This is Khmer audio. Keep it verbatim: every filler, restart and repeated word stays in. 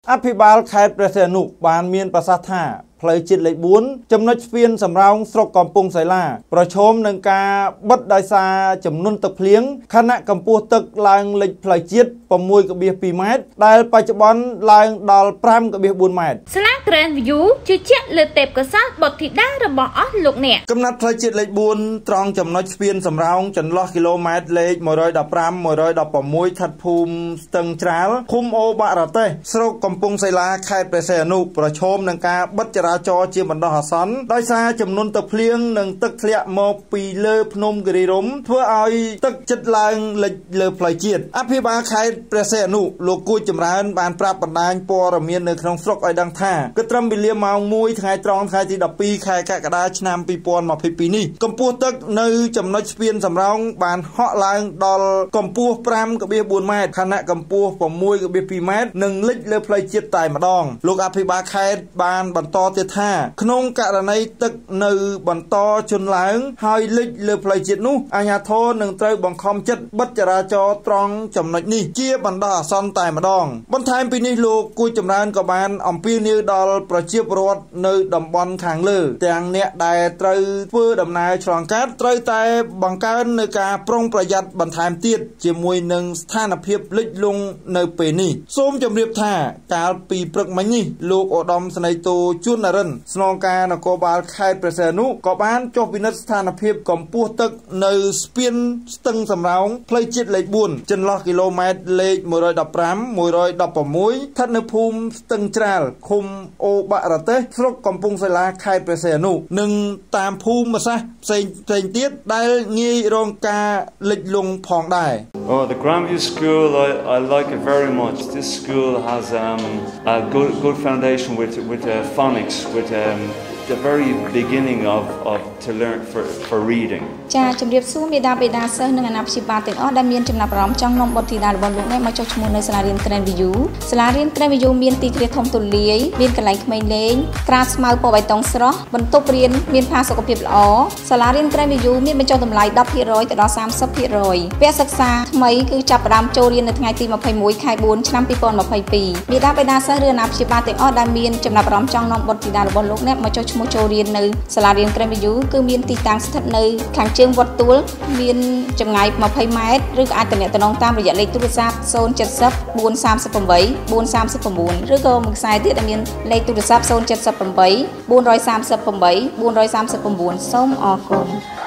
อภิบาลខេត្តព្រះសីហនុបានមានប្រសាសន៍ថាផ្លូវជាតិលេខbốnចំណុចស្ពានសំរោងស្រុកកំពង់សីឡាប្រឈមនឹងការបិទដោយសារចំនួនទឹកភ្លៀងខណៈកម្ពស់ទឹកឡើងលិចផ្លូវជាតិsáu phẩy haiម៉ែត្រដែលបច្ចុប្បន្នឡើងដល់five phẩy bốnម៉ែត្រស្លាក Grand View ជឿជាក់លើទេពកោសល្យបុត្រធីតារបស់អស់លោកអ្នកកំណត់ផ្លូវជាតិលេខbốnត្រង់ចំណុចស្ពានសំរោងចន្លោះគីឡូម៉ែត្រលេខone one five one one six ស្ថិតភូមិស្ទឹងច្រាលឃុំអូបារ៉ាតេសស្រុកកំពង់សីឡាខេត្តព្រះសីហនុប្រឈមនឹងការបិទចរាចរណ៍ជាបណ្ដោះអាសន្នដោយសារចំនួនទឹកភ្លៀងនិងទឹកធ្លាក់មកពីលើភ្នំគិរីរម្យធ្វើឲ្យទឹកជិតឡើងលិចលើផ្លូវជាតិអភិបាលខេត្តព្រះសីហនុលោកគួចចម្រើនបានប្រាប់បណ្ដាញព័ត៌មាននៅក្នុងស្រុកឲ្យដឹងថាគិតត្រឹមវេលាម៉ោងoneថ្ងៃត្រង់ថ្ងៃទីtwelveខែកក្កដាឆ្នាំtwo thousand twenty-twoនេះកម្ពស់ទឹកនៅចំណុចស្ពានសំរោងបានហក់ឡើងដល់កម្ពស់five phẩy fourម៉ែត្រខណៈកម្ពស់six phẩy twoម៉ែត្រនិងលិចលើផ្លូវជាតិតែម្ដងលោកអភិបាលខេត្តបានបន្តទៀតថាក្នុងករណីទឹកនៅបន្តជន់ឡើងហើយលិចលើផ្លូវជាតិនោះអាជ្ញាធរនឹងត្រូវបង្ខំចិត្តបិទចរាចរណ៍ត្រង់ចំណុចនេះជាបណ្ដោះអាសន្នតែម្ដងបន្ថែមពីនេះលោកគួចចម្រើនក៏បានអំពាវនាវដល់ប្រជាពលរដ្ឋនៅតំបន់ខាងលើទាំងអ្នកដែលត្រូវធ្វើដំណើរឆ្លងកាត់ត្រូវតែបង្កើននៅការប្រុងប្រយ័ត្នបន្ថែមទៀតជាមួយនឹងស្ថានភាពលិចលង់នៅពេលនេះសូមជម្រាបថាកាលពីព្រឹកមិញនេះលោកឧត្តមស្នេហ៍តូជួននរិនស្នងការនគរបាលខេត្តព្រះសីហនុក៏បានចុះពិនិត្យស្ថានភាពកម្ពស់ទឹកនៅស្ពានស្ទឹងសំរោងផ្លូវជាតិលេខfourចន្លោះគីឡូម៉ែត្រលេខone one five one one sixស្ថិតនៅភូមិស្ទឹងច្រាលឃុំអូបារ៉ាតេសស្រុកកំពង់សីឡាខេត្តព្រះសីហនុនិងតាមភូមិសាស្ត្រផ្សេងផ្សេងទៀតដែលងាយរងការលិចលង់ផងដែរ Oh, the Grandview School, I, I like it very much. This school has um, a good good foundation with with uh, phonics, with um, the very beginning of, of to learn for for reading. ចាជំរាបសួរមេដាបេដាសិស្សនិងអាណាព្យាបាលទាំងអស់ដែលមានចំណាប់អារម្មណ៍ចង់នាំបុត្រធីតារបស់លោកអ្នកមកចុះឈ្មោះនៅសាលារៀន Grand View សាលារៀន Grand View មានទីធ្លាធំទូលាយមានកន្លែងក្មេងលេងក្រាលស្មៅពណ៌បៃតងស្រស់បន្ទប់រៀនមានផាសុកភាពល្អសាលារៀន Grand View មានបញ្ចុះតម្លៃten percent ទៅដល់thirty percent វគ្គសិក្សាថ្មីគឺចាប់ផ្ដើមចូលរៀននៅថ្ងៃទីtwenty-oneខែfourឆ្នាំtwo thousand twenty-two មេដាបេដាសិស្សឬអាណាព្យាបាលទាំងអស់ដែលមានចំណាប់អារម្មណ៍ចង់នាំបុត្រធីតារបស់លោកអ្នកមកចុះឈ្មោះចូលរៀននៅសាលារៀន Grand View គឺមានទីតាំងស្ថិតនៅខាងជើងវត្តទួលមានចម្ងាយtwentyម៉ែត្រឬក៏អាចទំនាក់ទំនងតាមរយៈលេខទូរស័ព្ទzero seven zero four three eight four three nineឬក៏មួយខ្សែទៀតដែលមានលេខទូរស័ព្ទzero seven eight four three eight four three nineសូមអរគុណ